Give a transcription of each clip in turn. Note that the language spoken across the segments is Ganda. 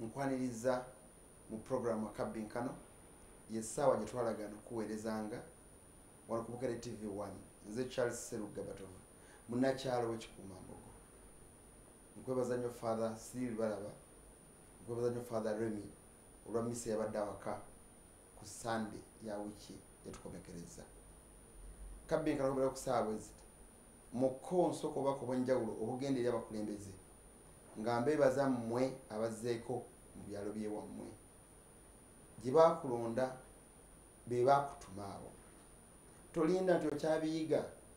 nkwaniriza mu program Akabbinkano yessaawa gye twalagana okuweerezanga wano ku Bukedde TV1 nze Charles Sserugga Munnakyalo w'Ekikuumambogo. Nkwebaza nnyo Father Cyril Balaba, nkwebaza nnyo Father Remy olwa misa yabadde awaka ku Sunday ya wiki yetukomekereza. Akabbinkano okubeera ku ssaawa bwe ziti mu kkonso obubaka obw'enjawulo obugenda eri abakulembeze nga mbeebaza mmwe abazzeeko mu byalo by'ewammwe gye baakulonda be baakutuma abo. Tolinda nti okyabiyiga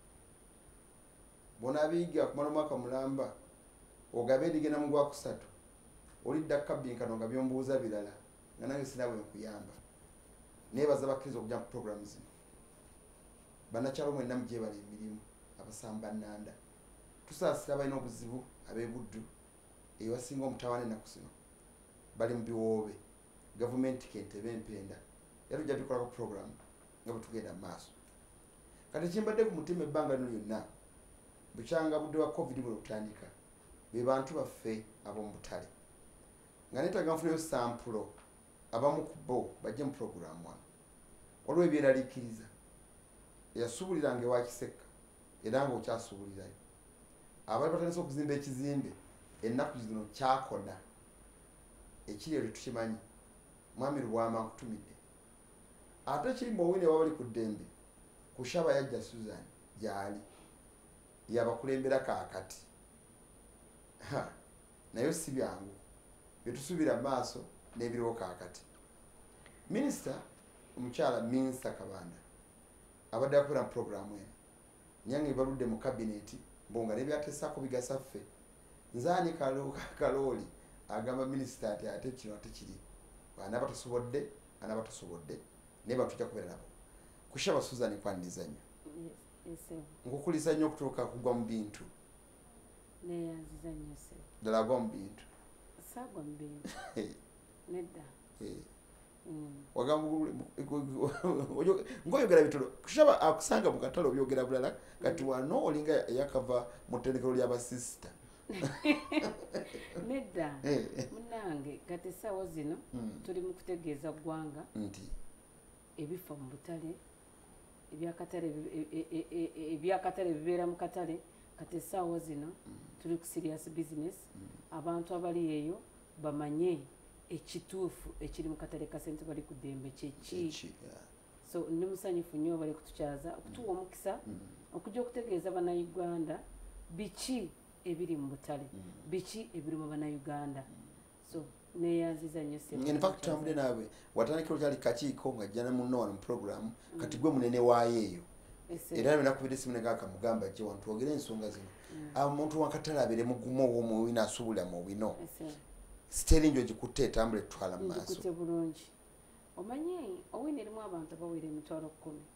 bonabiyiga kumala omwaka mulamba ogabe edigenda mu Gwakusatu olidda Akabbinkano nga byombuuza birala nga nange sina bwe nkuyamba. Neebaza bakkiriza okujja mu program zino. Bannakyalo mwenna mugyebala emirimu abasamba nnanda tusaasira abalina obuzibu ab'ebuddu ewasinga omutawaana ennaku zino bali mu biwoobe gavumenti kentebe empenda era tujja bikolako program nga bwe tugenda mu maaso. Kati kimbadde ku mutima ebbanga lino lyonna bukyanga budde wa covid bwe butandika be bantu baffe ab'omu butale nga neetaaga nfuneyo sampulo abamu ku bo bajje mu program wano olw'ebyeraliikiriza eyasuubuliranga ewa Kiseka era nga okyasuubulirayo abali batandise okuzimba ekizimbe ennaku zino kyakona ekiri ebyo tukimanyi mwami Lubwama nkutumidde ate kiri mu owine wabali ku ddembe ku Shaba yajja Susan gyali yabakulembera kaakati naye si byangu byetusuubira maaso n'ebiriwo kaakati. Minisita omukyala Minsa Kabanda abadde akola mu programu eno nyange baludde mu kabineti mbonga nebyatesaako bigasa ffe nzaani kalooli agamba minisita ati ate kino ate kiri anaaba tasobodde naye batujja kubeera nabo ku Shaba Susan kwaniriza nnyo nkukulisa nnyo okutuuka kugwa mu bintu neyanziza nnyo se ddala gwa mu bintu saagwa mu bintu nedda ngoyogera bitolo kushaba akusanga mu katalo byogera bulala kati wano olinga yakava mu ttendekero ly'abasisita nedda munange kati essaawa zino tuli mu kutegeeza ggwanga nti ebifa mu butale ebyakatale bibeera mu katale kati essaawa zino tuli ku serious business abantu abali eyo bamanye ekituufu ekiri mu katale ka ssente bali ku ddembe kyeki. So ndi musanyufu nnyo bali kutukyaza okutuwa omukisa okujja okutegeeza bannayuganda biki ebiri mu butale biki ebiri mu bannayuganda. So neyanziza nnyo in fact tambule naawe watandikira okyali kakiiko nga jjana munno wano mu program kati gwe munene waayo eyo era nakubira esimu negaka mugamba gye wantu twogere ensonga zino omuntu wakatale abeere mugumu ow'omuwina asuubulira mu bino siteringi ogikutte etambula etutwala mu maaso. Ngikutte bulungi omanyi owina erimu abantu abawera emitwalo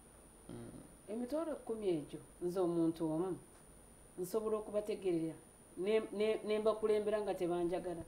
10 emitwalo 10 egyo nze omuntu omu nsobola okubategerera nembakulembera nga tebanjagala.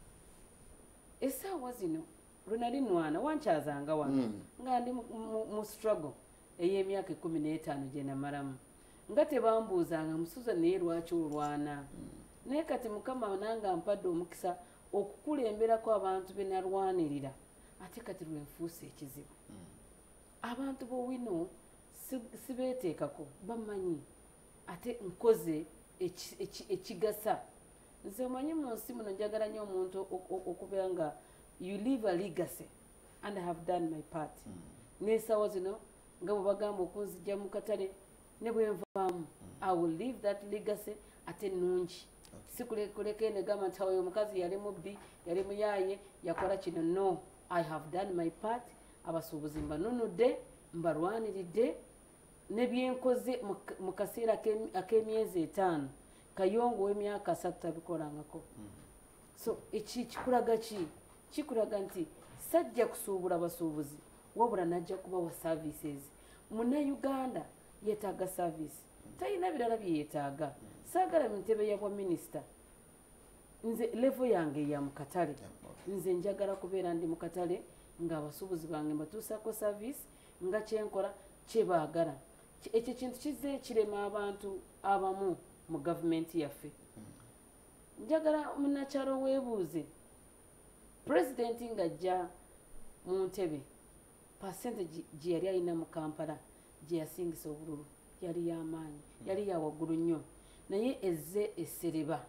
Essaawa zino lunali nwana wankyazanga wano nga ndi mu struggle ey'emyaka 15 gye namalamu nga tebambuuzanga musuza naye lwaki olwana naye kati Mukama nange ampadde omukisa okukulemberako abantu be nalwanirira ate kati lwenfuusa ekizibu. Abantu b'owino sibeeteekako bamanyi ate nkoze ekigasa. Nze omanyi mu nsi muno njagala nnyo omuntu okubeera nga you leave a legacy and I have done my part. N'essaawa zino nga bwe bagamba okunzijja mu katale ne bwe nvaamu I will leave that legacy ate nnungi. Sikuleka negamba nti oyo omukazi yali mubbi yali muyaaye yakola kino. No, I have done my part. Abasuubuzi mbanunudde mbalwaniridde ne byenkoze mu kaseera ak'emyezi 5 Kayongo w'emyaka 3 tabikolangako. So kikulaga ki? Kikulaga nti sajja kusuubula basuubuzi wabula najja kubawa services. Munnayuganda yeetaaga service talina birala bye yeetaaga. Saagala mu ntebe ya bwa minisita nze level yange ya mu katale nze njagala kubeera ndi mu katale nga abasuubuzi bange mbatuusaako service nga kyenkola kyebaagala. Ekyo kintu kizze kirema abantu abamu mu gavumenti yaffe. Njagala munnakyalo weebuuze president ng'ajja mu ntebe percentage gye yali alina mu Kampala gye yasingisa obululu yali y'amaanyi yali ya waggulu nnyo naye ezze essereba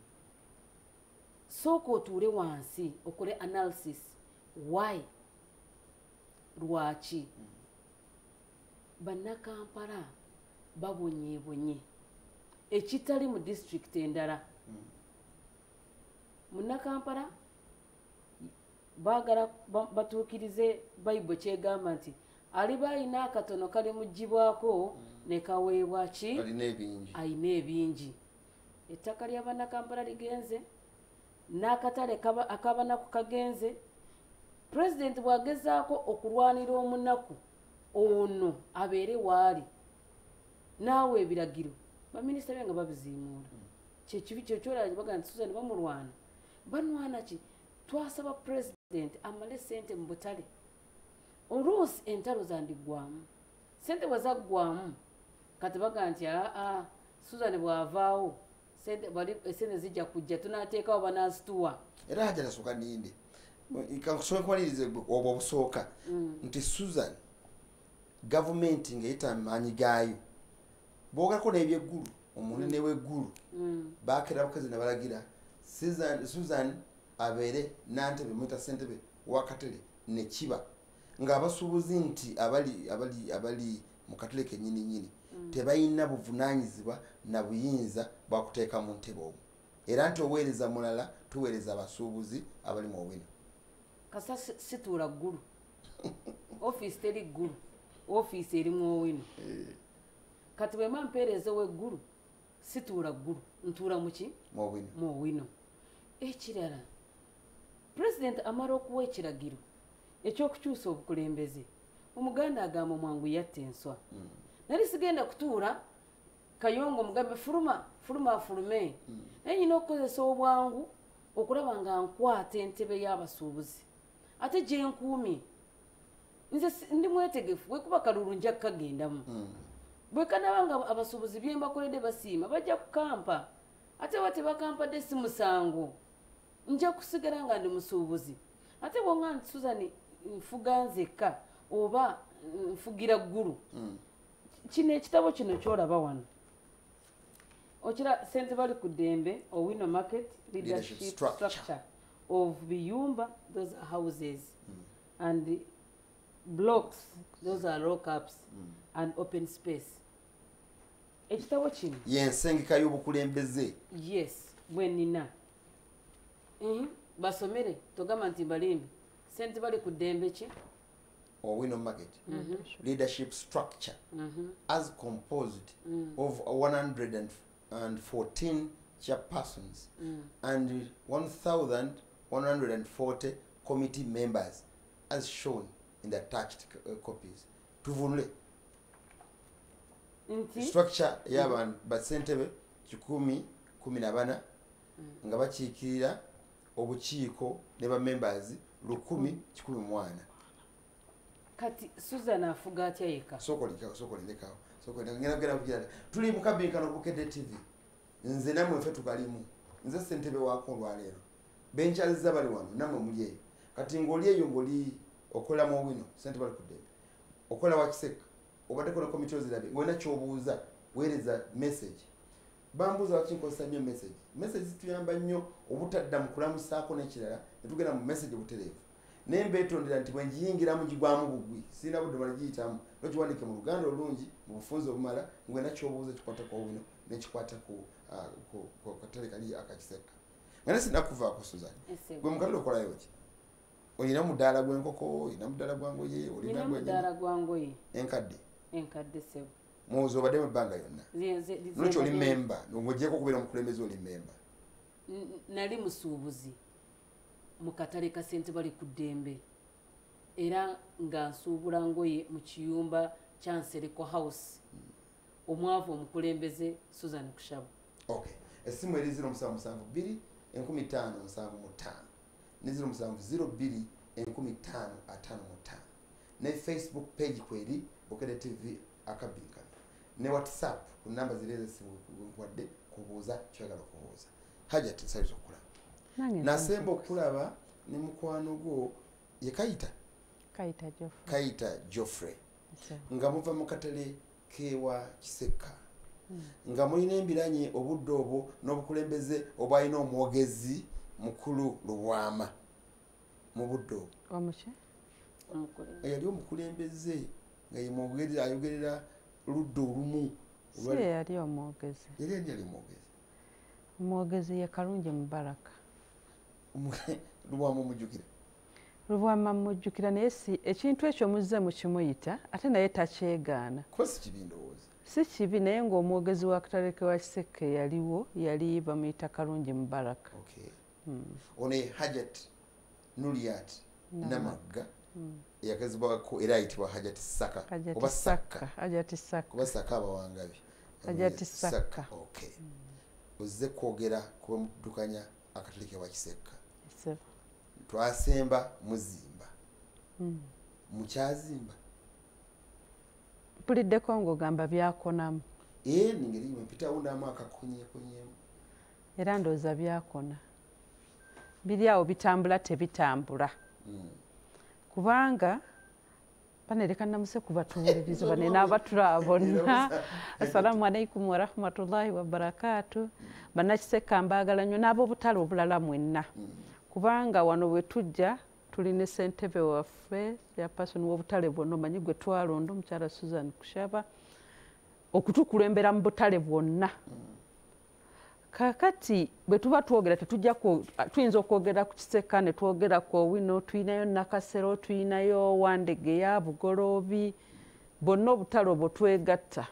sooka otuule wansi okole analysis why lwaki bannakampala babonyeebonye ekitali mu district endala munnakampala baagala batuukirize bayibuli kyegamba nti aliba alina akatono kali mugibwako ne kaweebwa ki alina ebingi ettaka lya bannakampala ligenze n'akatale akabanaku kagenze pulezidenti bw'agezaako okulwanira omunaku ono abeere waali naawe ebiragiro baminisita be nga babiziimuula kyekibi kyokyolala baga nti Susan bamulwana banwana ki twasaba pulezidenti amale ssente mu butale oluusi entalo zandiggwamu ssente bwe zaggwamu kati baga nti Susan bw'avaawo ssente zijja kujja tunaateekawo banaazituwa era hajja nasooka ninde kakusooka kumalirize obwo obusooka nti Susan gavumenti ng'eyita amaanyi gaayo boogerako n'ebyeggulu omunene w'eggulu baakera bukazi ne balagira Susan abeere nantebe mwita ssentebe wakatale ne kiba ng'abasuubuzi nti abali mu katale kennyini tebalina buvunaanyizibwa na buyinza bwakuteeka mu ntebe obwo era nti oweereza mulala tuweereza abasuubuzi abali mu obwino kasa situula ggulu ofiisi teri ggulu ofiisi erimu owino kati bwema mpeereza ow'eggulu situula ggulu ntuula muki mu owino ekirala pulezidenti amala okuwa ekiragiro ekyokukyusa obukulembeze omuganda agamba mwangu yatta enswa nali sigenda kutuula kayongo mugambe fuluma afulume naye nyina okukozesa obwangu okulaba nga nkwata entebe y'abasuubuzi ate gye nkuumye nze ndi mwetegefu bwekuba kalulu nja kukagendamu bwe kanaba nga abasuubuzi bye mbakoledde basiima bajja kukampa ate bwe tebakampadde si musango nja kusigala nga ndi musuubuzi ate bwonga nti Susan nfuga nzekka oba nfugira ggulu kino ekitabo kino kyolaba wano okira sente bali ku ddembe Owino market leadership structure of biyumba those are houses and blocks those are lockups and open space ekitabo kino yensengeka y'obukulembeze yes bwenina basomere togamba nti mbalimbi sente bali ku ddembe ki Owino market leadership structure as composed of 114 chairpersons and 1,140 committee members as shown in the attached copies. Tuvunule structure y'abantu basentebe 14 nga bakiikirira obukiiko ne ba members 1,100. Kati Susan afuga atya yeka sokolekawo ngenda kugenda tuli mu Akabbinkano Bukedde TV nze namwe ffe tukalimu nze ssentebe waako olwaleero benkyaliza bali wano namwe muli eyo kati ng'oli eyo ng'oli okola mu Owino ssentebe bali ku ddembe okola wakiseka obaddeko ne komiti ozirabe ng'olina ky'obuuza weereza message bambuuza wakinkozesa nnyo message zituyamba nnyo obutadda mu kulamusaako n'ekirala ne tugenda mu message butereevu naye mbeetondera nti bwe ngiyingiramu gigwamu bugwi sirina budde mala giyitamu nokiwandiike mu Luganda olungi mu bufunzi obumala ngwena kyobuuza kikwata ku Owino nekikwata ku katale kali akakiseka nga ne sinakuvaako Susan gwe mukatale okolayo ki olina mudaala gw'enkoko olina mudaala gwa ngoye olina mudaala gwa ngoye enkadde sebo muwozi obadde mu ebbanga yonna nolwekyo oli memba ng'ogyeko okubeera omukulembeze oli memba nali musuubuzi mu katale ka sente bali ku ddembe era nga nsuubula ngoye mu kiyumba kya Nsereko house omwavu omukulembeze Susan Kushabo. Okay, essimu eri 0772 1575 ne 0702 1555 ne Facebook page kweri Bukedde TV Akabbinkano ne WhatsApp ku namba zireze simu kwadde kubuuza kyagala kubuuza haja tisaizo okulaba nasemba okulaba ne mukwano gwo ye Kayita Geoffrey nga muva mu katale kewa Kisekka nga mulina embiranye obudde obwo n'obukulembeze obwalina omwogezi mukulu Lubwama mu budde obwo yali omukulembeze nga ye mwogezi ayogerera ludda olumu yali omwogezi omwogezi ye Kalungi Mubaraka Lubwama mujjukira naye ekintu ekyo muzze mukimuyita ate naye takyegaana si kibi naye ng'omwogezi wa katale ke wa Kisekka yaliwo yali bamuyita Kalungi Mubaraka ono ye Hajat Nuriat Namagga yakazibwako era ayitibwa Hajat Saka oba Sakka oba Saka abawangabi Hajat Saka ozze kwogera kuba muddukanya akatale ke wa Kisekka twasemba muzimba mukyazimba mpuliddeko ng'ogamba byakonamu ningeri mpitawo ndamu akakonyeekonyemu era ndowooza byakona biri awo bitambula tebitambula kubanga banereka namuse kubatuwuliriza bane n'abatulaba bonna assalamu alaikum warahmatullahi wabarakatu bannakisekka mbaagala nnyo n'ab'obutale obulala mwenna kubanga wano bwe tujja tulina ssentebe waffe yapasoni w'obutale bwonna omanyi gwe twalonda omukyala Susan Kushaba okutukulembera mu butale bwonna kakati bwe tuba twogera tuyinza okwogera ku Kisekka ne twogera ku Owino tuyinayo Nakasero tuyinayo Wandegeya Bugoloobi bonna obutale obwo twegatta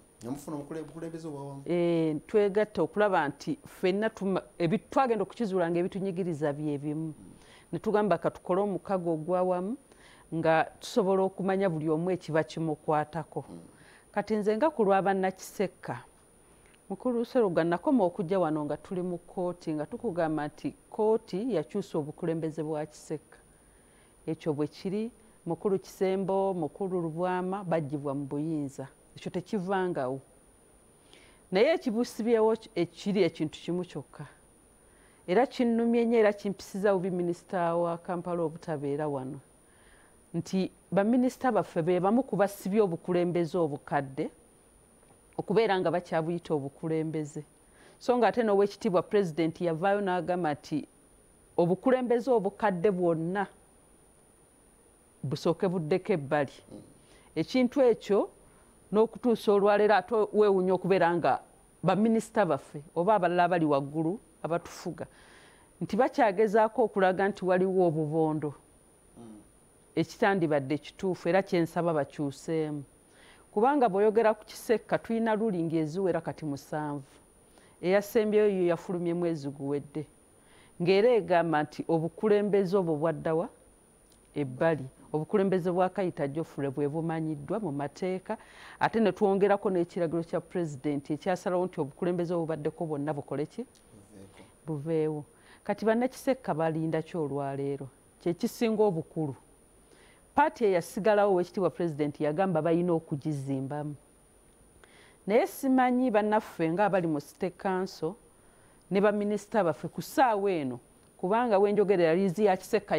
twegatta okulaba nti ffenna twagenda okukizuula nga ebitunyigiriza bye bimu ne tugamba katukole omukago ogwawamu nga tusobola okumanya buli omu ekiba kimukwatako kati nze nga ku lwa bannakisekka mukulu Sserugga nakoma okujja wano nga tuli mu kkooti nga tukugamba nti kkooti yakyusa obukulembeze bwa Kisekka ekyo bwe kiri mukulu Kisembo mukulu Lubwama bajjibwa mu buyinza ekyo tekivangawo naye ekibusibyewo ekiri ekintu kimu kyokka era kinnumye nnyo era kimpisiza bubi minisita wa Kampala obutabeera wano nti baminisita baffe be bamu ku basibye obukulembeze obukadde okubeera nga bakyabuyita obukulembeze so nga ate n'owekitiibwa pulezidenti yavaayo n'agamba nti obukulembeze obukadde bwonna busooke buddeko ebbali ekintu ekyo n'okutuusa olwaleero ate weewunya okubeera nga baminisita baffe oba abalala abali waggulu abatufuga nti bakyagezaako okulaga nti waliwo obubondo ekitandibadde kituufu era kyensaba bakyuseemu kubanga bw'oyogera ku Kisekka tulina lulingi eziwera kati 7 eyasembyeyo yo yafulumye mwezi guwedde ng'era egamba nti obukulembeze obwo bwaddawa ebbali obukulembeze bwa Kayita Geoffrey bwe bumanyiddwa mu mateeka ate ne twongerako n'ekiragiro kya pulezidenti ekyasalawo nti obukulembeze obubaddeko bwonna bukole ki buveewo kati bannakisekka balinda ki olwaleero kyekisinga obukulu paati eyasigalawo owekitiibwa pulezidenti yagamba balina okugizimbamu naye simanyi bannaffe nga abali mu State Council ne baminisita baffe ku ssaawa eno kubanga wenjogerera liizi ya Kisekka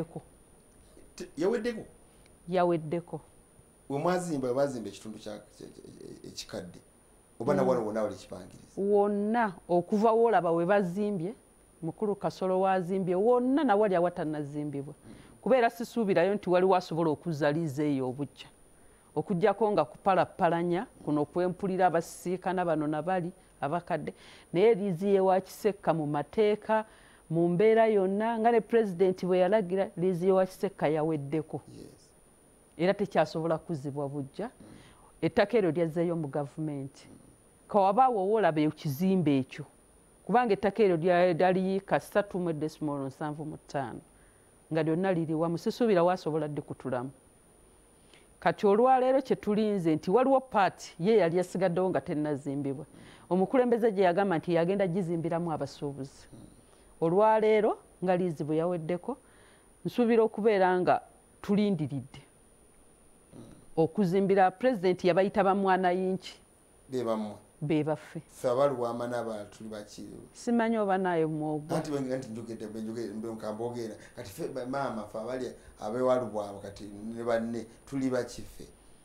yaweddeko wemwazimba ekitundu ekikadde oba nawano wonna wali kipangiriza wonna okuva woolaba we bazimbye mukulu Kasolo wazimbye wonna nawali awatanazimbibwa kubeera sisuubirayo nti waliwo asobola okuzza liizi eyo obujja okuggyako nga kupalapalanya kuno okwempulira abasisiikana bano nabali abakadde naye liizi yewa Kisekka mu mateeka mu mbeera yonna nga ne pulezidenti bwe yalagira liizi yewa Kisekka yaweddeko era tekyasobola kuzzibwa bujja ettaka eryo lyazzeeyo mu gavumenti kawabaawo owoolaba ekizimbe ekyo kubanga ettaka eryo lyali yiika 3.75 nga lyonna liri wamu sisuubira waasobola dde kutulamu kati olwaleero kye tulinze nti waliwo paati ye yali yasigaddewo nga tennazimbibwa omukulembeze gye yagamba nti yagenda gizimbiramu abasuubuzi olwaleero nga liizi bwe yaweddeko nsuubira okubeera nga tulindiridde okuzimbira pulezidenti yabayita bamwana yinki be baffe ffe abaluwama n'abalala tuli bakiri simanyi oba naye mwogwa anti njogedde mkamboogera kati ffe maama ffe abali abewaluwama kati ne banne tuli bakiffe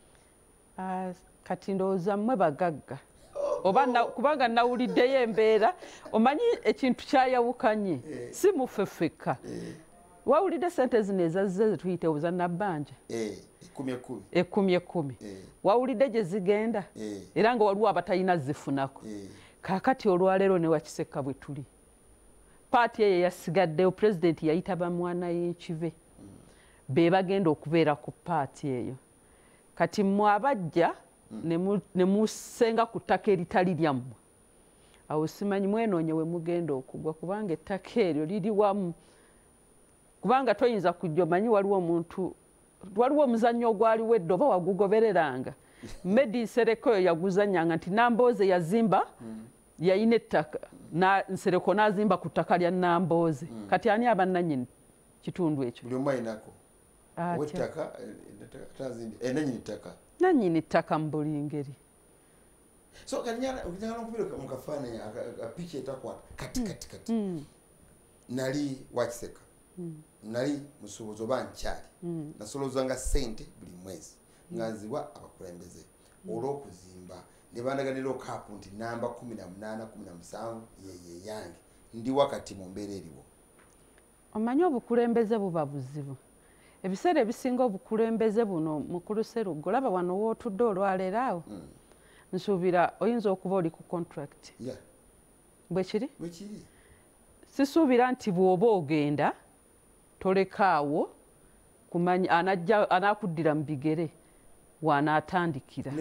kati ndowooza mmwe bagagga oba kubanga nawuliddeyo embeera omanyi ekintu kyayawukanye si muffe ffekka wawulidde sente zino ezazze zetuyite obuzannabbanja 10,000 wawulidde gye zigenda era nga waliwo abatalina zifunako kaakati olwaleero ne Wakisekka bwe tuli paati eyo yasigaddeyo pulezidenti yayita bamwana y'enkive be bagenda okubeera ku paati eyo kati mmwe abajja ne musenga ku ttaka eritali lyammwe awo simanyi mwenoonye we mugenda okugwa kubanga ettaka eryo liri wamu kubanga toyinza kujja omanyi waliwo omuzannyo ogwaliwo edda oba wagugobereranga Medi Nsereko oyo yaguzannyanga nti Nambooze yazimba yayina ettaka Nsereko n'azimba ku ttaka lya Nambooze kati ani aba nannyini kitundu ekyo buli omu ayinako ow'ettaka nannyini ttaka nannyini ttaka mu buli ngeri so kanyala okubira mu kafaananyi apiki etakwata kati nali Wakisekka nali musuubuzi oba nkyali nasolozanga ssente buli mwezi nga nzibwa abakulembeze olw'okuzimba ne bandaganira okaapu nti namba 18 17 ye yange ndi wakati mu mbeera eriwo omanyi obukulembeze buba buzibu ebiseera ebisinga obukulembeze buno mukulu Sserugga olaba wano wootudde olwaleero awo nsuubira oyinza okuba oli ku contract bwe kiri sisuubira nti bw'oba ogenda tolekaawo kumanya anaakuddira mu bigere wanaatandikira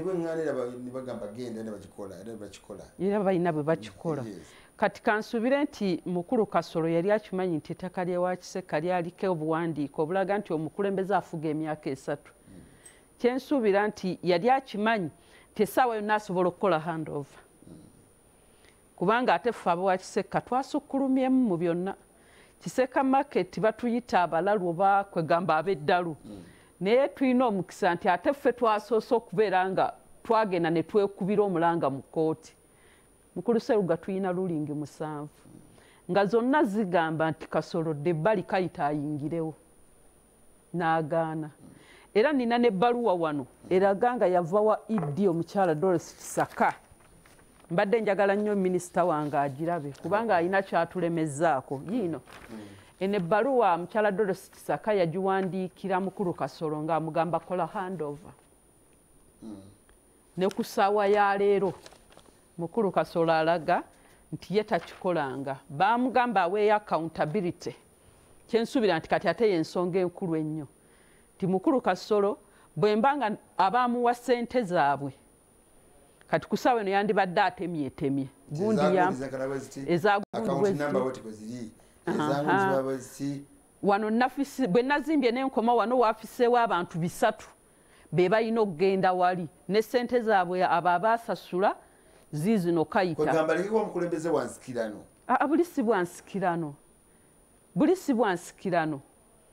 era balina bwe bakikola kati kansuubire nti mukulu Kasolo yali akimanyi nti ettaka lye Wakisekka lyaliko obuwandiiko obulaga nti omukulembeze afuga emyaka 3 kyensuubira nti yali akimanyi nti essaawa yonna asobola okukola handover kubanga ate ffe aba Wakisekka twasukkulumyemu mu byonna Kiseka market batuyita abalalu oba kwegamba ab'eddalu naye tulina omukisa nti ate ffe twasoose okubeera nga twagenda ne twekubira omulanga mu kkooti mukulu Sserugga tulina lulingi 7 nga zonna zigamba nti Kasolodde ebbali kayita ayingirewo n'agaana era nina n'ebbaluwa wano eraga nga yava wa Idi omukyala Doris Kisaka mbadde njagala nnyo minisita wange agirabe kubanga alina kyatulemezzaako yiino eno ebbaluwa mukyala Doris Kisaka yagiwandiikira mukulu Kasolo ng'amugamba kola handover ne ku ssaawa ya leero mukulu Kasolo alaga nti ye takikolanga baamugamba aweeyo accountability kyensuubira nti kati ate y'ensonga enkulu ennyo nti mukulu Kasolo bwe mbanga abaamuwa ssente zaabwe kati ku ssaawa eno yandibadde atemyetemye gundi wano nafisi bwe nazimbye n'enkoma wano waafiseewo abantu 3 be balina okugenda wali ne ssente zaabwe abo abaasasula ziizino kayita buli si bwansikirano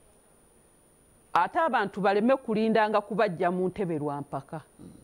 ate abantu baleme kulindanga kubajja mu ntebe lwa mpaka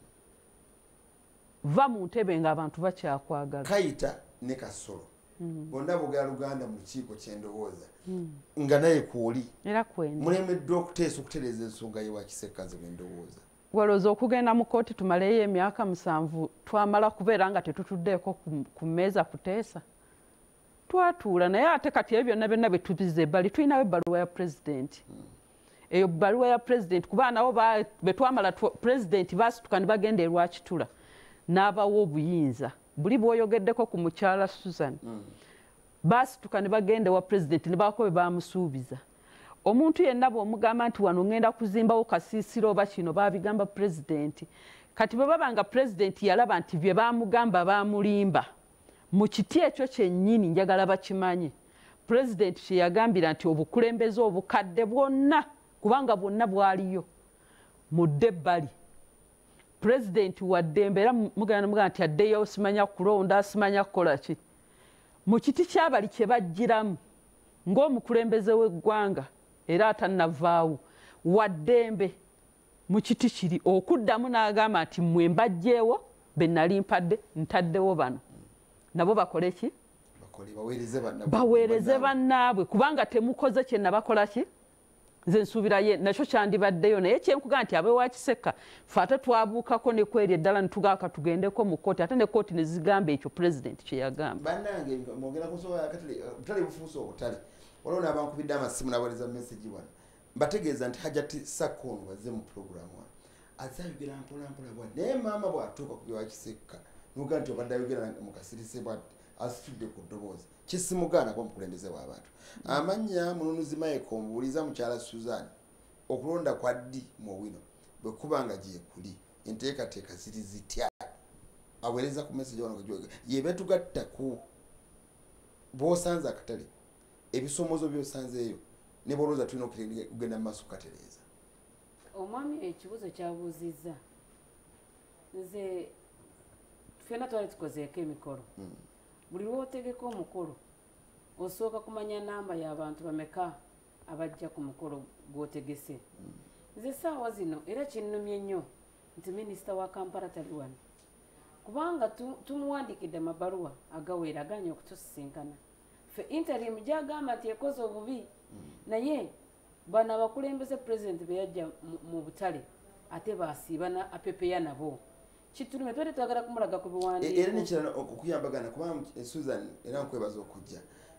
va mu ntebe ng'abantu bakyakwagala kayita ne Kasolo bonna bogera Luganda mu kiiko ky'endowooza nga naye kwoli era kwendi mulemeddwa okuteesa okutereeza ensonga ye Wakisekka ze bwendowooza walowooza okugenda mu kooti tumaleyo emyaka 7 twamala kubeera nga tetutuddeeko ku mmeeza kuteesa twatuula naye ate kati ebyo byonna byonna bye tubize ebbali tulinawo ebbaluwa ya pulezidenti eyo bbaluwa ya pulezidenti kuba nabo bwe twamala pulezidenti baasituka ne bagenda e Lwakitula n'abawa obuyinza buli bw'oyogeddeko ku mukyala Susan baasituka ne bagenda wa pulezidenti ne baako bye baamusuubiza omuntu yenna bw'omugamba nti wano ngenda kuzimbawo kasiisiro oba kino baabigamba pulezidenti kati bwe baba nga pulezidenti yalaba nti bye baamugamba baamulimba mu kiti ekyo kyennyini njagala bakimanye pulezidenti kye yagambira nti obukulembeze obukadde bwonna kubanga bwonna bwaliyo mudde ebbali pulezidenti waddembe era mugamba nti addeyo simanya kulonda simanya kukola ki mu kiti kyabali kye bajjiramu ng'omukulembeze w'eggwanga era atannavaawo waddembe mu kiti kiri okuddamu n'agamba nti mmwe mbajjeewo be nali mpadde ntaddewo bano nabo bakole ki baweereze bannaabwe kubanga temukoze kye nabakola ki nze nsuubira ye nakyo kyandibaddeyo naye kyenkuga nti abeewa Kiseka fe ate twabuukako ne kweri eddala nitugaaka tugendeko mu kkooti ate ne kkooti ne zigamba ekyo pulezidenti kye yagamba bannange mwogera kusobola butale bufuuse obutale waliwo n'abankubidde amasimu n'abaleza mesagi wano mbategeeza nti Hajati Sakkono wazze mu puroguramu wano azze ayogera mpolampola bwa naye maama bw'atuuka ku byewa Kiseka nuga nti obadde ayogera mu kasirise bwadde asitudde ku ddoboozi kisimugaana kuba mukulembeze w'abantu amannya mununuzi Michael mubuuliza mukyala Suzan okulonda kwa ddi mu wino bwe kuba nga gye kuli enteekateeka ziri zitya aweereza ku message wano ye betugatta ku bw'osanze akatale ebisomozo by'osanzeeyo ne bolooza tulina okugenda mu maaso kukatereeza omwami ekibuuzo kyabuuzizza nze ffenna twali tukozeeko emikolo buli lw'otegeka omukolo osooka kumanya namba y'abantu bameka abajja ku mukolo gw'otegese nze essaawa zino era kinnumye nnyo nti minisita wa Kampala tali wano kubanga tumuwandiikidde amabaluwa agaweera aganya okutusisinkana ffe interim gyagamba nti ekoze obubi naye bano abakulembeze pulezidenti be yajja mu butale ate baasiibana apepeya nabo kitulume twali twagala kumulaga ku biwandiiko era nekirala okuyambagana kubanga Susan era nkwebaza okujja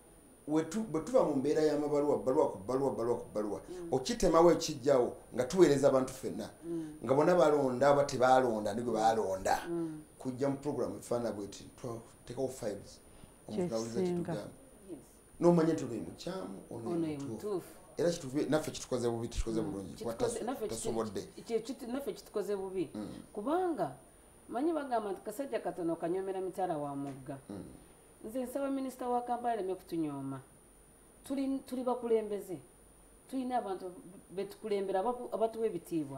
bwe tuba mu mbeera y'amabaluwa baluwa ku baluwa okitemawo ekijjawo nga tuweereza abantu ffenna nga bonna balonda aba tebalonda nigwe balonda kujja mu puroguramu efaana bweti tekawo files omuntu awuliza kitugamba n'omanye nti oli mukyamu ono mutuufu era naffe kitukoze bubi tukikoze bulungi tasobodde naffe kitukoze bubi kubanga manyi bagamba nti kasajja katono kanyomera mitala wa mugga nze nsaba minisita wa Kampala aleme kutunyooma tuli bakulembeze tulina abantu betukulembera abatuwa ebitiibwa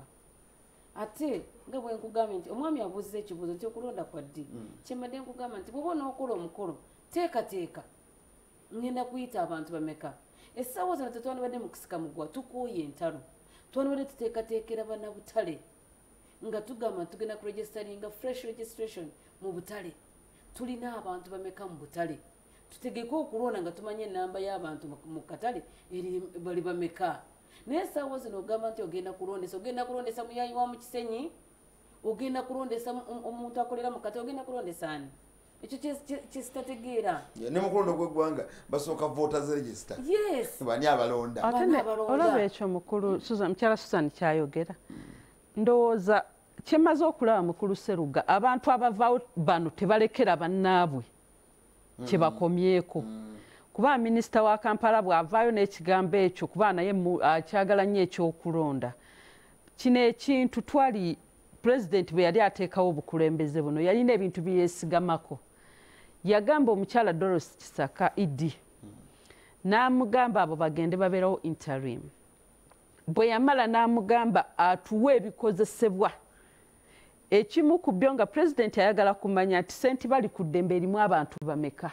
ate nga bwe nkugambye nti omwami abuuziza ekibuuzo nti okulonda kwa ddi kyembadde nkugamba nti bwoba onookola omukolo teekateeka ngenda kuyita abantu bameka essaawa zino tetwandibadde mu kusika mugwa tukooye entalo twandibadde tuteekateekera bannabutale nga tugamba tugenda ku registeringa fresh registration mu butale tulina abantu bameka mu butale tutegeke okulonda nga tumanye enamba y'abantu mu katale eri bali bameka naye essaawa zino ogamba nti ogenda kulondesa muyayi wa mu Kisenyi ogenda kulondesa omuntu akolera mu katale ogenda kulondesa ani ekyo kyesitategeera ne mukulonda gw'eggwanga basooka voters register bani abalonda olaba ekyo mukulu mukyala Susan kyayogera ndowooza kyemaze okulaba mukulu Sserugga abantu abavaawo bano tebalekera bannaabwe kyebakomyeko kuba minisita wa Kampala bw'avaayo n'ekigambo ekyo kuba naye akyagala nnyo ekyokulonda kino ekintu twali pulezidenti bwe yali ateekawo obukulembeze buno yalina ebintu byeyeesigamako yagamba omukyala Doris Kisaka Idi n'amugamba abo bagende babeerawo interim bwe yamala n'amugamba atuwe ebikozesebwa ekimu ku byo nga pulezidenti ayagala kumanya nti senti bali ku ddembe erimu abantu bameka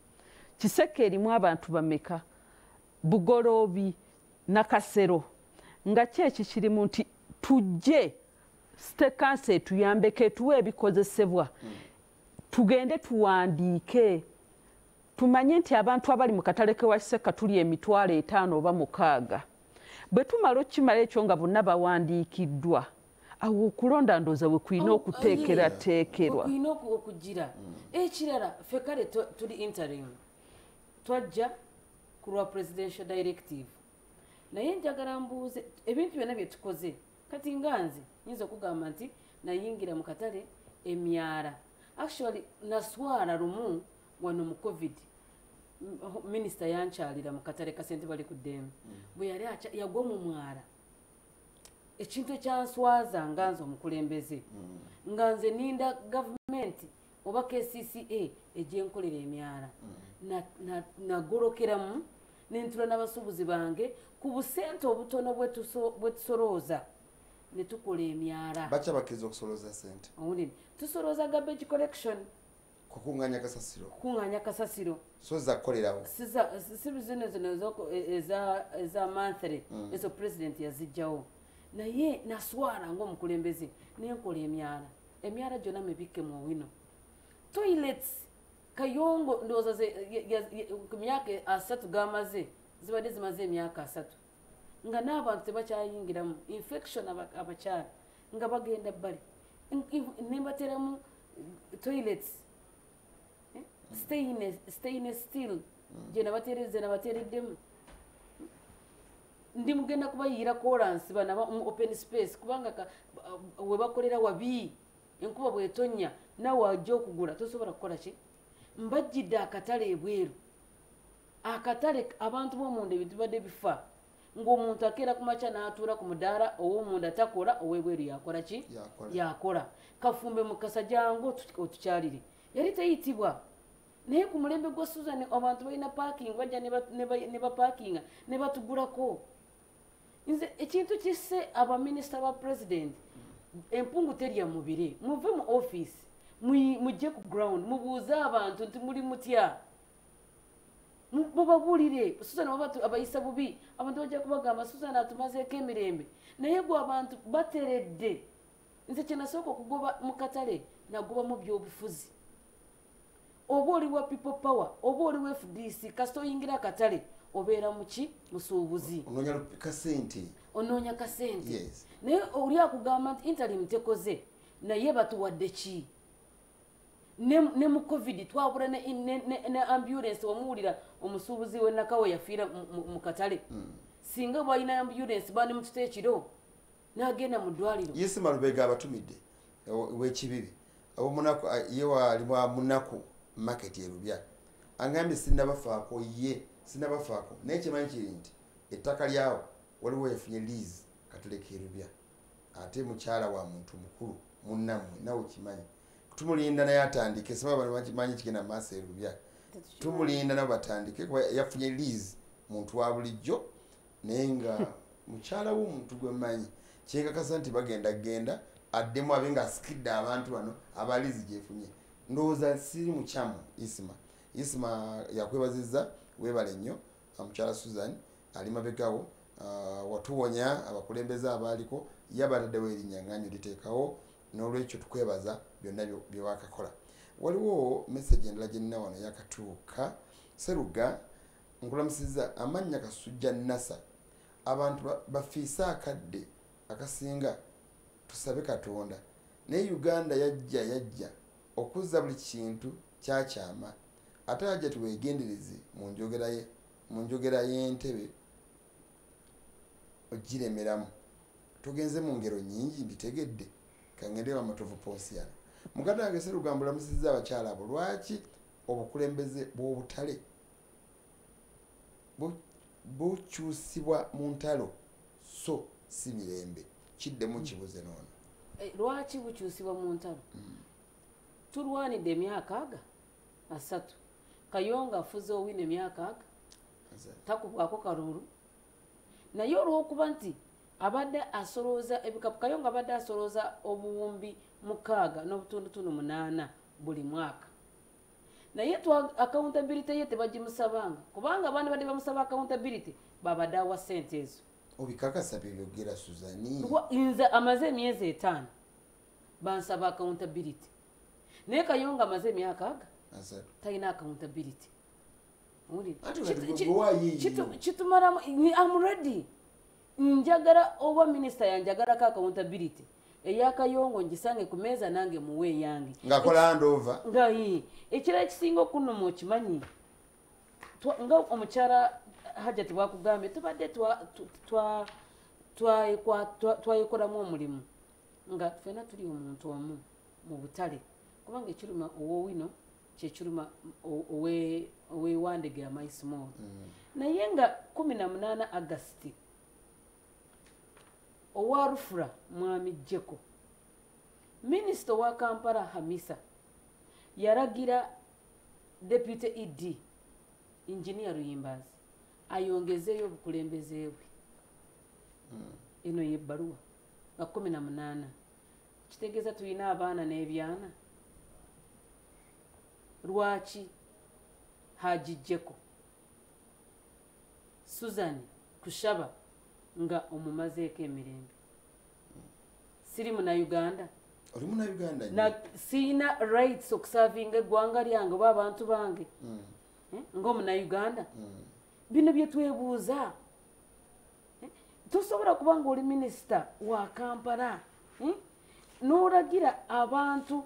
Kiseka erimu abantu bameka Bugoloobi Nakasero nga kyeki kirimu nti tujje stekansi etuyambeko etuwe ebikozesebwa tugende tuwandiike tumanye nti abantu abali mu katale kewa Kiseka tuli 5,000 oba 6,000 bwe tumala okimala ekyo nga bonna bawandiikiddwa awo okulonda ndooza we kulina okuteekerateekerwa kulina okugira ekirala ffe kale tuli interim twajja ku lwa presidential directive naye njagala mbuuze ebintu byonna bye tukoze kati nga nze nyinza okugamba nti nayingira mu katale emyala actually naswala lumu wano mu covid minisita yankyalira mu katale kasente bali ku ddembe bwe yali yagwa mu mwala ekintu ekyanswaza nga nze omukulembeze nga nze ninda gavumenti oba KCCA egyenkolera emyala nagolokeramu nentula n'abasuubuzi bange ku busente obutono bwe tusolooza ne tukola emyala bakya bakkiriza okusolooza sente owulire tusolooza garbage collection kukuŋŋaanya kasasiro so zakukolerawo si zino eza monthly ezo president yazijjawo naye naswala ng'omukulembeze nenkola emyala emyala gyonna mibikke mu Owino. Toilets Kayongo ndowooza ku myaka 3 gamaze zibadde zimaze emyaka 3 nga n'abantu tebakyayingiramu infection abakyala nga bagenda bbali nembateramu toilets stainless steel gye nabateereddemu. Ndi mugenda kubayiira kolansi banaba mu open space kubanga we bakolera wabi enkuba bwetonya nawe wajja okugula tosobola kukola ki. Mbajjidde akatale ebweru, akatale abantu b'omunda ebintu badde bifa ng'omuntu akeera ku makya n'atuula ku mudaala ow'omunda takola ow'ebweru yakola ki yakola. Kafumbe Mukasa jangu otukyalire yali teyitibwa naye ku mulembe gwa Susan abantu balina parking bajja ne bapaakinga ne batugulako. Nze ekintu kisse abaminisita ba president empungu terya mubire muve mu office mujje ku ground mubuuze abantu nti muli mutya bababuulire. Susan abayisa bubi abantu bajja kubagamba Susan atumazeeko emirembe naye gwe abantu bateredde. Nze kyenasooka okugoba mu katale nagoba mu by'obufuzi oba oli wa people power oba oli wa FDC kasita oyingira akatale obeera muki musuubuzi onoonya kasente naye oli akugamba nti interim tekoze naye batuwadde ki. Ne mu covid twabula ne ambulance wamuwulira omusuubuzi we Nakawe yafiira mu katale singa balina ambulance bani mututa ekiro n'agenda mu ddwaliro. Yesi Malubega abatumidde w'ekibibi abo Munaku yewa ali wa Munaku market erubya angambye sinnabafaako naye kimanyi kiri nti ettaka lyawo waliwo yafunye lease katale kerubya ate mukyala wa muntu mukulu munnammwe nawe kimanyi tumulinda naye atandike sima bano bakimanyi kigenda maaso erubya tumulinda nabo batandike kuba yafunye lease muntu wa bulijjo naye nga mukyala w'omuntu gwe mmanyi kyenkakasa nti bagenda addemu abe nga asikidde abantu bano aba lease gyefunye. Ndowooza siri mukyamu Isima yakwebazizza weebale nnyo mukyala Susan ali mabegawo watuwonya abakulembeze abaaliko yabataddewo erinnya nganyo liteekawo n'olwekyo tukwebaza byonna bye wakakola. Waliwo message endala gye nnina wano yakatuuka. Sserugga nkulamusizza amannya Kasujja Nasa abantu bafiisa akadde akasinga tusabe Katonda naye Uganda yajja okuzza buli kintu kyakyama ate ajja tuweegendereze mu njogera y'entebe ogiremeramu. Tugenze mu ngero nnyingi mbitegedde kangende wa matovu ponsiana mukata wange Sserugga mbulamusizza abakyala abo lwaki obukulembeze bw'obutale bukyusibwa mu ntalo so si mirembe kiddemu kibuze noono. Lwaki bukyusibwa mu ntalo? Tulwanidde emyaka 3 Kayonga afuze Owino emyaka 4 takubwako kalulu naye olw'okuba nti abadde asolooza ebikapu Kayonga abadde asolooza obuwumbi 6.8 buli mwaka naye accountability ye tebagimusabanga kubanga abandi badde bamusaba accountability babadde awa sente ezo. Obikakasa byogera Suzani nze amaze emyezi 5 bansaba accountability naye Kayonga amaze emyaka 4 talina accountability. Kitumalamu I'm ready njagala oba minisita yanjagalako accountability eyakayongo ngisange ku meeza nange muwe yange ngakola handover nga ekira ekisinga okunnuma okimanyi nga omukyala Hajjati bwakugambye tubadde twayekolamu omulimu nga ffena tuli omuntu omu mu butale kubanga ekiruma Owino kyekiruma owewandege amaisimoolo naye nga 18 August owa Rufura mwami Jeko minisita wa Kampala Hamisa yaragira deputy ED engineer Ruyimbazi ayongezeyo obukulembeze bwe eno yebbaluwa nga 18 kitegeeza tulina abaana n'ebyana lwaki Haji Jeko Susan kushaba nga omumazeeko emirembe siri muna Uganda oli muna Uganda na sina rights okusavinga eggwanga lyange oba abantu bange ng'omuna Uganda bino bye twebuuza tosobola kuba ng'oli minisita wa Kampala n'olagira abantu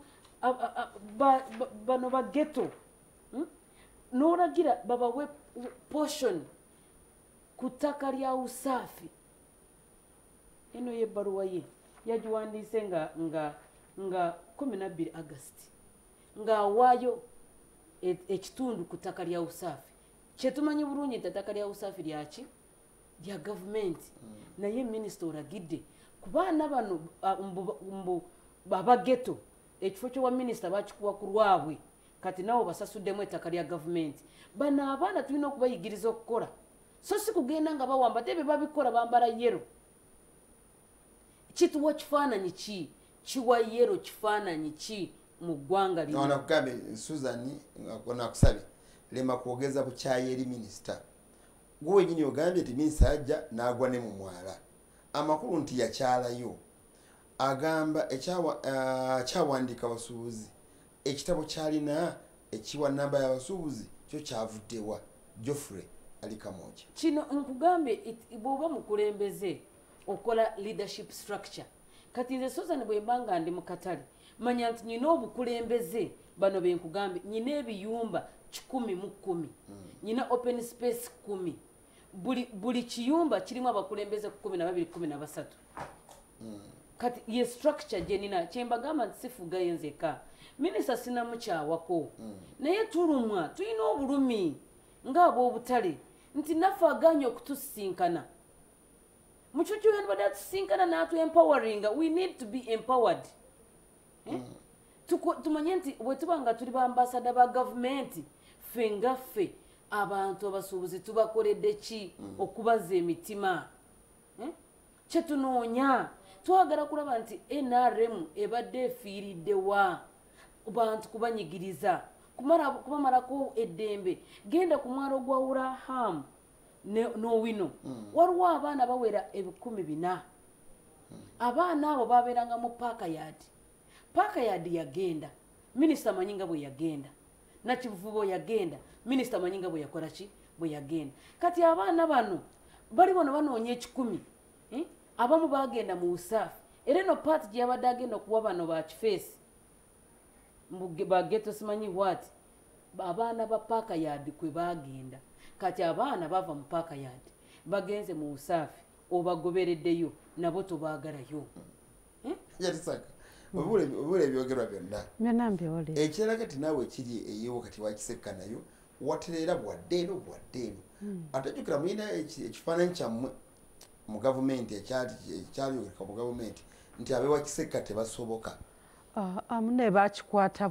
bano ba ghetto n'olagira babawe portion ku ttaka lya Usaafi. Eno y'ebbaluwa ye yagiwandiise nga 12 August ng'awaayo ekitundu ku ttaka lya Usaafi. Kyetumanyi bulungi nti ettaka lya Usaafi lyaki lya gavumenti naye minisita olagidde ku baana bano abageto ekifo kyowa minisita bakikuwa ku lwabwe kati nawo basasuddemu ettaka lya gavumenti. Bano abaana tulina okubayigiriza okukola so si kugenda nga bawamba tebe babikola bambala yero. Kituwa kifaananyi ki kiwa yero kifaananyi ki mu ggwanga lino? Nakugambe Susan nakusabye lema kwogeza bukyayi eri minisita. Gwe wenyini ogambye nti minisita ajja n'agwa ne mu mwala. Amakulu nti yakyalayo agamba ekyawandiika abasuubuzi ekitabo kyalina ekiwa namba y'abasuubuzi kyo kyavuddewa Geoffrey Alikamoja. Kino nkugambye bw'oba mukulembeze okola leadership structure. Kati nze Susan bwe mbanga ndi mu katale manya nti nyina obukulembeze bano be nkugambye nyina ebiyumba 10 nyina open space 10 buli kiyumba kirimu abakulembeze 12 13. Kati ye structure jenina kyembagamba nti sifuga yenzeka minisita sinamukyawako naye tulumwa tulina obulumi ng'ab'obutale nti naffe aganye okutusinkana mukyukyu bada tusinkana n'atu empowering. We need to be empowered. Tumanye nti bwe tuba nga tuli bambasada ba gavumenti ffe ngaffe abantu abasuubuzi tubakoledde ki okubaza emitima kyetunoonya twagala kulaba nti NRM ebadde efiiriddewa bantu kubanyigiriza kubamalako eddembe. Genda ku mwalo gwa Wurahamu n'owino waliwo abaana bawera 4,000. Abaana abo babeeranga mu paaka yaadi yagenda minisita manyinga bwe yagenda nakivubo yagenda minisita manyinga bwe yakola ki bwe yagenda. Kati abaana bano bali bono banoonya 10 abamu bagenda mu Usaafi era eno paati gye yabadde agenda okuwa bano ba kifeesi bageto simanyi what abaana ba paaka yaadi kwe bagenda. Kati abaana bava mu paaka yaadi bagenze mu Usaafi obagobereddeyo nabo tobaagalayo. Yatisaka obule ebyogerwa byonna ekirala kati naawe ekiri eyewo kati wakiseka nayo watereera bwaddeeno atajjukira mulina ekifaananyi kyammwe mu gavumenti ekyalyogeka mu gavumenti nti abewakiseka tebasoboka. Amune bakikwata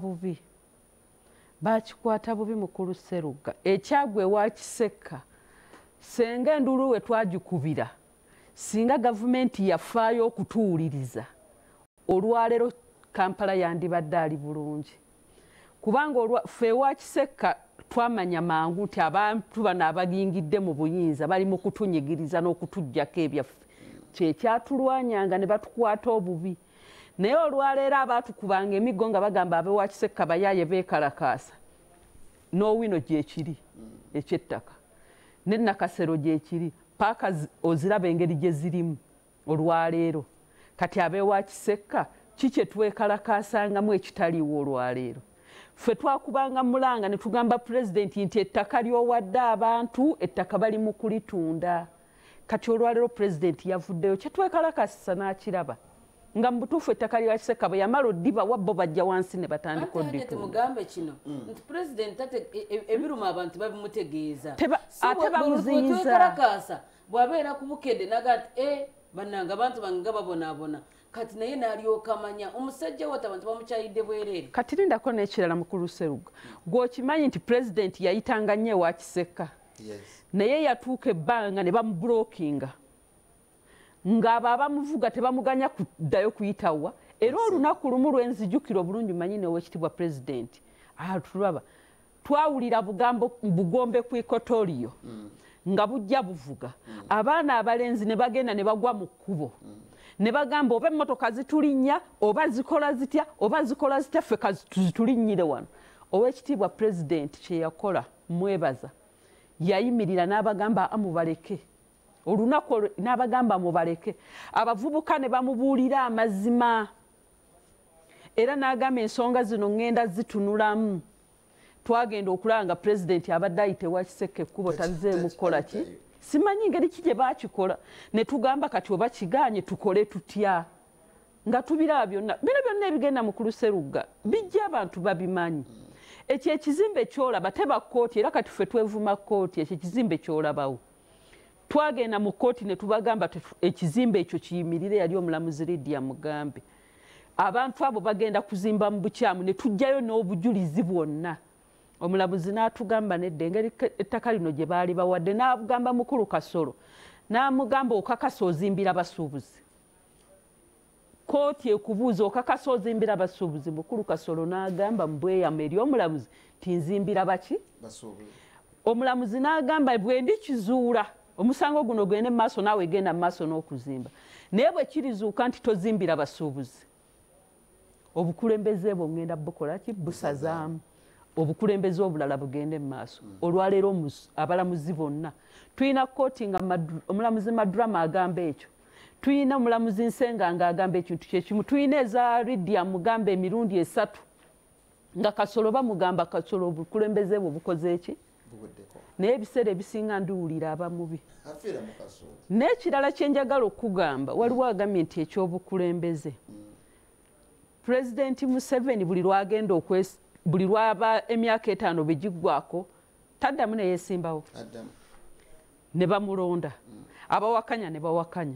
bubi mukulu Sserugga. Ekyagwe wakiseka senga endulu we twagikubira singa gavumenti yafaayo okutuwuliriza olwaleero Kampala yandibadde ali bulungi kubanga ffe wakiseka twamanya mangu nti abantu bano abagingidde mu buyinza bali mu kutunyigiriza n'okutuggyako ebyaffe kyekyatulwanyanga ne batukwata obubi. Naye olwaleero abaatukubanga emiggo nga bagamba abewakiseka bayaaye beekalakaasa n'owino gyekiri ekyettaka ne Nakasero gyekiri paaka oziraba engeri gye zirimu olwaleero. Kati abewakiseka kikye twekalakaasangamu ekitaliiwo olwaleero. Ffe twakubanga mulanga ne tugamba pulezidenti nti ettaka ly'owadde abantu ettaka bali mu kulitunda. Kati olwaleero pulezidenti yavuddeyo kyetwekalakasisa n'akiraba nga mubutuufu ettaka lya Kiseka bwe yamala oddiba wabbo bajja wansi ne batandika odditunda. Mugambe kino nti pulezidenti ebiruma abantu babimutegeeza ate bamuziyiza twekalakasa bw'abeera ku Bukedde naga nti bannanga abantu bange nga babonaabona kati naye n'alyoka amanya omusajja wata abantu bamukyayidde bwereere. Kati lindako n'ekirala mukulu Sserugga gw'okimanyi nti pulezidenti yayitanga nnyo ewa Kiseka naye yatuuka ebbanga ne bamubulokinga ng'abo abamuvuga tebamuganya kuddayo kuyitawa era olunaku lumu lwenzijukira obulungi manyi n'owekitibwa pulezidenti atulaba twawulira bugombe ku ikotoriyo nga bujja buvuga abaana abalenzi ne bagenda ne bagwa mu kkubo ne bagamba oba emmotoka zitulinnya oba zikola zitya ffe kazitulinnyire wano. Oweekitiibwa pulezidenti kye yakola mwebaza yayimirira n'abagamba amubaleke olunaku n'abagamba mubaleke abavubuka ne bamubuulira amazima era n'agamba ensonga zino ŋŋenda zitunulamu. Twagenda okulaba nga pulezidenti abadde ayite wa Kiseke ekkubo tazeemu kukola ki simanyi ngeri ki gye baakikola ne tugamba kati oba kigaanye tukole tutya nga tubiraba byonna bino byonna ebigenda mu Sserugga bijja abantu babimanyi. Ekyo ekizimbe kyolaba teba kkooti era kati ffe twevuma kkooti ekyo ekizimbe kyolabawo. Twagenda mu kkooti ne tubagamba ekizimbe ekyo kiyimirire yali omulamuzi Lydia Mugambe. Abantu abo bagenda kuzimba mu bukyamu ne tujjayo n'obujulizi bwonna. Omulamuzi n'atugamba nedda engeri ettaka lino gye baali bawadde n'agamba mukulu Kasolo n'amugamba okakasa ozimbira basuubuzi. Kooti ekubuuza okakasa ozimbira basuubuzi mukulu Kasolo n'agamba mbweyama eri omulamuzi tinzimbira baki basuubuzi. Omulamuzi n'agamba bwe ndikizuula omusango guno gende mu maaso naawe genda mu maaso n'okuzimba naye bwe kirizuuka nti tozimbira basuubuzi obukulembeze bwo ngenda bukola ki busazaamu obukulembeze obulala bugende mu maaso. Olwaleero abalamuzi bonna tulina kkooti nga omulamuzi Madrama agamba ekyo, tulina omulamuzi Nsenga ng'agamba ekintu kyekimu, tulina eza Lydia Mugambe emirundi 3 nga Kasolo bamugamba Kasolo obukulembeze bwe bukoze eki naye ebiseera ebisinga ndiwulira abamubi. N'ekirala kye njagala okugamba waliwo agambye nti ekyobukulembeze Pulezidenti Museveni buli lwaba emyaka 5 begiggwako taddamu ne yeesimbawo ne bamulonda abawakanya ne bawakanya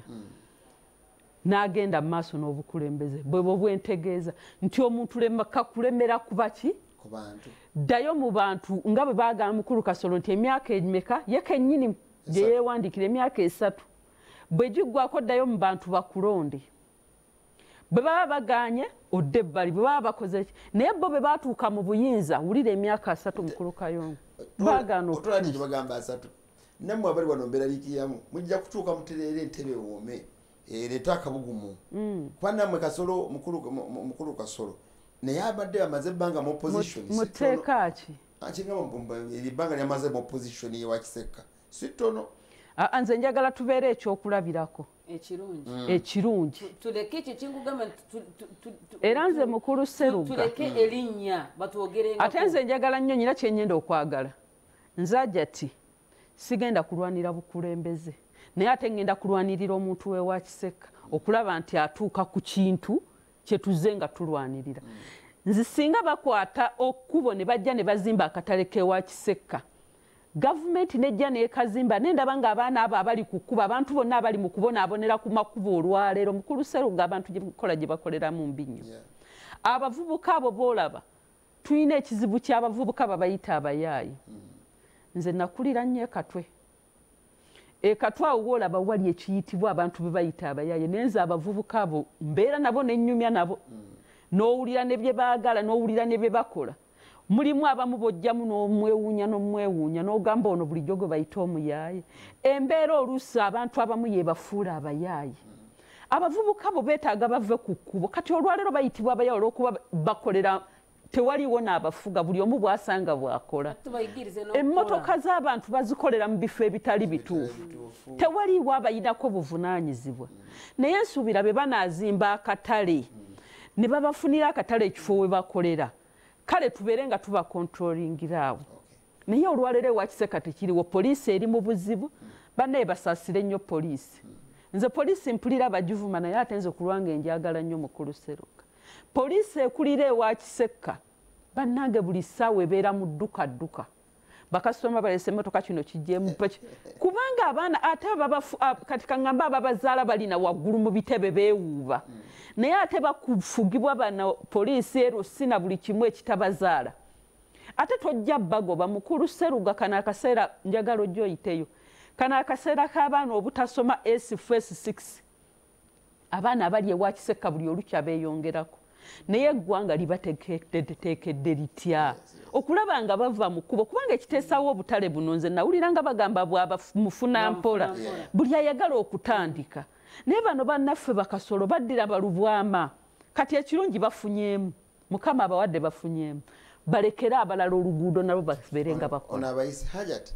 n'agenda mu maaso n'obukulembeze bwebwo bwentegeeza nti omuntu kakulemera kuba ki ddayo mu bantu nga bwe baagamba mukulu Kasolo nti emyaka emeka ye kennyini gye yeewandikira emyaka 3 bwe giggwako ddayo mu bantu bakulonde bwe baba baganye odde ebbali bwe baba bakoze ki naye bo bwe baatuuka mu buyinza wulira emyaka 3 mukulu Kayongo baagaana bagamba 3 nammwe abali wano mbeeraliikiriramu mujja kutuuka mutereera entebe woome ereeta akabugumu kuba nammwe Kasolo mukulu Kasolo naye abadde amaze ebbanga mu opposition muteeka ki ebbanga lyamaze mu opposition yewa Kiseka si ttono. Nze njagala tubeere ekyokulabirako ekirungi tuleke ekyo kyengugamba era nze mukulu Sserugga tuleke erinnya batwogerenga ate nze njagala nnyo nyina kyenyenda okwagala nze ajati sigenda kulwanira bukulembeze naye ate ngenda kulwanirira omuntu wewa Kiseka okulaba nti atuuka ku kintu kye tuzze nga tulwanirira. Nze singa bakwata okkubo ne bajja ne bazimba akatale kewa Kiseka gavumenti nejja neekazimba nendaba nga abaana abo abali ku kkuba abantu bonna abali mu kubonaabonera ku makubo olwaleero mukulu Sserugga abantu gyekola gye bakoleramu mbi nnyo. Abavubuka abo boolaba tulina ekizibu ky'abavubuka babayita abayaayi. Nze nakulira nnyo Ekatwe. Ekatwe awo woolaba wali ekiyitibwa abantu be bayita abayaayi naye nze abavubuka abo mbeera nabo nennyumya nabo n'owulira ne bye baagala n'owulira ne bye bakola. Mulimu abamu bojjamu n'omwewuunya n'ogamba ono bulijjo gwe bayita omuyaaye. Embeera oluusi abantu abamu yeebafuula abayaaye. Abavubuka bo beetaaga bave ku kkubo kati olwaleero bayitibwa abayaaye olw'okuba bakolera tewaliwo n'abafuga buli omu bw'asanga bw'akola. Emmotoka z'abantu bazikolera mu bifo ebitali bituufu tewaliwo abayinako buvunaanyizibwa. Naye nsuubira be banaazimba akatale ne babafunira akatale ekifo we bakolera kale tubeere nga tuba controllingira awo. Naye olwaleero ewa Kiseka tekiriwo poliisi eri mu buzibu bannaye basaasire nnyo poliisi. Nze poliisi mpulira bagivuma naye ate nze kulwanga enjagala nnyo mukulu Sserugga. Poliisi ekulira ewa Kiseka bannange buli ssaawa ebeera mu dduka bakasitoma balese emmotoka kino kijjeemu kubanga abaana ate kati kaŋŋamba ababazaala balina waggulu mu bitebe beewuuba naye ate bakufugibwa bana poliisi ero sina buli kimu ekitabazaala ate tojja bagoba mukulu Sserugga kano akaseera njagala ojja oyiteyo kano akaseera k'abaana obutasoma S6 abaana abali ewa Kiseka buli olukya beeyongerako naye eggwanga libateekedde litya okulaba nga bava mu kkubo kubanga ekiteesawo obutale buno nze nawulira nga bagamba bwaba mufuna mpola buli ayagala okutandika naye bano bannaffe bakasolo baddira balubwama kati ekirungi bafunyeemu mukama abawadde bafunyeemu balekere abalala oluguudo nabo babeere nga bakola ono abayise hajat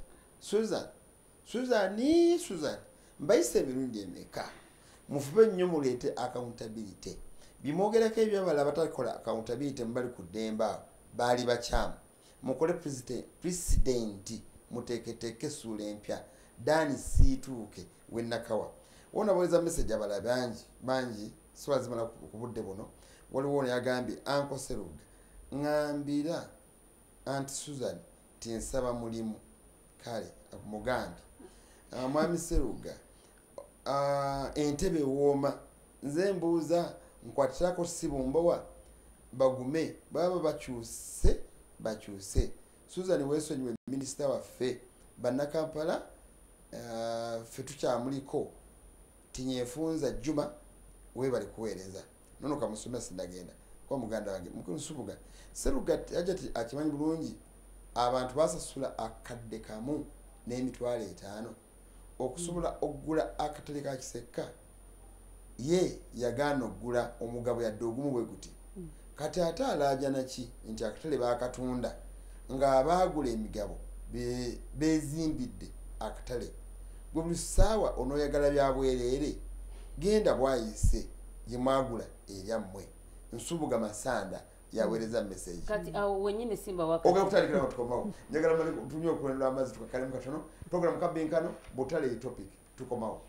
Susan mbayise emirundi emeka mufube nnyo muleete accountability bimwogerako ebyabala batakola accountability mubali ku ddemba baali bakyamu mukole president muteeketeeke essuula empya dani siituuke wennakawa wona baweza message abala bangi siwazimala ku budde buno waliwo ono yagambye Uncle Sserugga ngambira Aunt Susan tinsaba mulimu kale mugambi mwami Sserugga entebe wooma nze mbuuza nkwatirako sibumbowa bagume baba bakyuse Susan weesonyiwe minisita waffe bannakampala ffe tukyamuliko tinyefunza Juma webali kuweereza nono kamusomesa sindagenda kwa muganda wange mukunsubuga Sserugga ajati akimanyi bulungi abantu basasula akadde kamu n'emitwalo 5 okusobola okugula akatale ka kisekka ye yagaana okugula omugabo yadde ogumu bwe guti kati ate alaaja naki nti akatale baakatunda ng'abaagula emigabo beezimbidde akatale gwe buli ssaawa onooyagala bya bwereere genda bwayise ye mwagula eryammwe Nsubuga Masanda yaweereza message kati awo wenyine simba wakati okutandikira tukomawo njagala mali tunyo okulenera amazzi tukakalemu katono program Akabbinkano butale topic tukomawo